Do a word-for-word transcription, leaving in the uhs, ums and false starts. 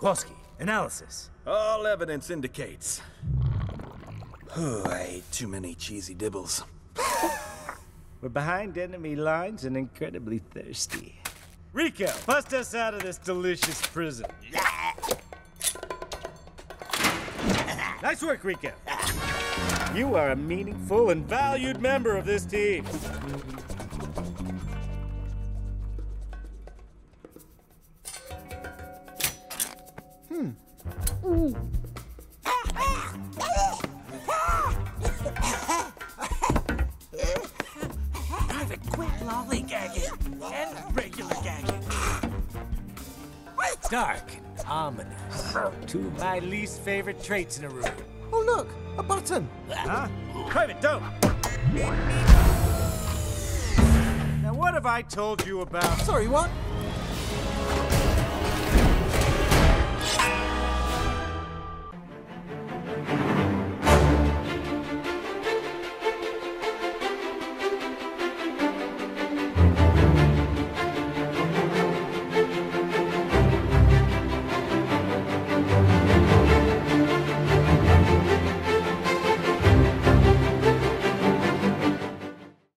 Polsky, analysis. All evidence indicates. Oh, I ate too many cheesy dibbles. We're behind enemy lines and incredibly thirsty. Rico, bust us out of this delicious prison. Nice work, Rico. You are a meaningful and valued member of this team. Hmm. Private, quit lollygagging and regular gagging. Dark and ominous. Two of my least favorite traits in a room. Oh, look, a button. Huh? Private, don't. Now, what have I told you about? Sorry, what?